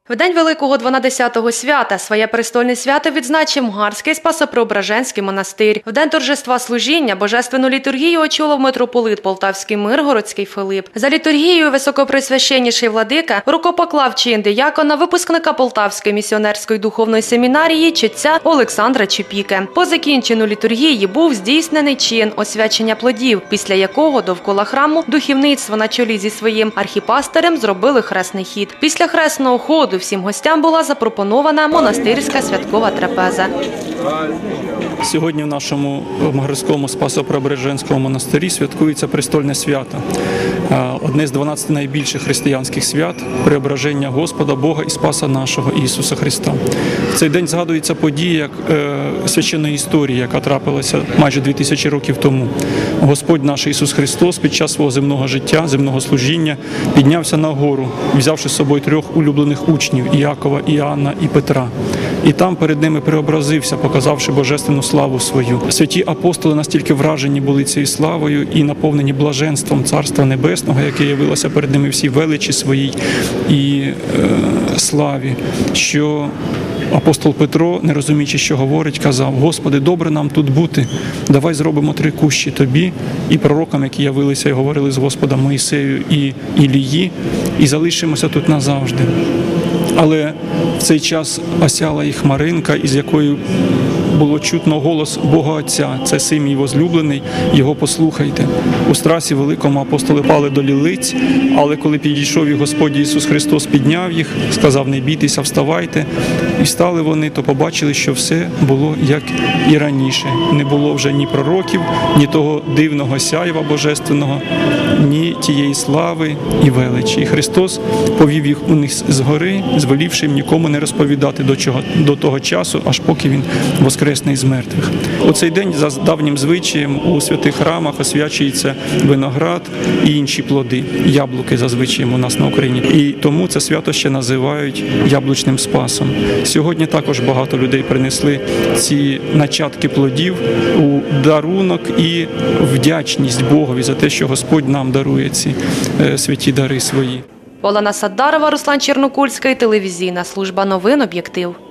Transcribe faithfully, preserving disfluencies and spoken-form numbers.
В день Великого дванадесятого свята своє престольне свято відзначив Мгарський Спасо-Преображенський монастир. В день торжества служіння божественну літургію очолив митрополит Полтавський Миргородський Филип. За літургією високопресвященніший владика рукопоклав чин диякона, випускника Полтавської місіонерської духовної семінарії читця Олександра Чупіки. По закінченню літургії був здійснений чин освячення плодів, після якого довкола храму духовництво на чолі зі своїм архіпастирем зробили хресний хід. Після хресного ходу всім гостям була запропонована монастирська святкова трапеза. Сьогодні в нашому Мгарському Спасо-Преображенському монастирі святкується престольне свято. Одне з дванадцяти найбільших християнських свят – преображення Господа, Бога і Спаса нашого Ісуса Христа. В цей день згадується подія як священної історії, яка трапилася майже дві тисячі років тому. Господь наш Ісус Христос під час свого земного життя, земного служіння піднявся на гору, взявши з собою трьох улюблених учнів – Іакова, Іоанна і Петра. І там перед ними преобразився, показавши божественну славу свою. Святі апостоли настільки вражені були цією славою і наповнені блаженством Царства Небесного, яке явилося перед ними всій величі своїй і е, славі, що апостол Петро, не розуміючи, що говорить, казав: «Господи, добре нам тут бути, давай зробимо три кущі Тобі і пророкам, які явилися і говорили з Господом Моїсею і Ілії, і залишимося тут назавжди». Але в цей час осяла їх хмаринка, із якою було чутно голос Бога Отця: «Це син мій возлюблений, його послухайте». У страсі великому апостоли пали до лілиць, але коли підійшов їх Господь Ісус Христос, підняв їх, сказав: «Не бійтеся, вставайте». І встали вони, то побачили, що все було як і раніше. Не було вже ні пророків, ні того дивного сяєва божественного, ні тієї слави і величі. І Христос повів їх униз з гори, звелівши їм нікому не розповідати до, чого, до того часу, аж поки Він воскресне із мертвих. У цей день за давнім звичаєм у святих храмах освячується виноград і інші плоди, яблуки зазвичай у нас на Україні. І тому це свято ще називають яблучним спасом. Сьогодні також багато людей принесли ці начатки плодів у дарунок і вдячність Богові за те, що Господь нам дарує ці святі дари свої. Олена Саддарова, Руслан Чернокульський, телевізійна служба новин «Об'єктив».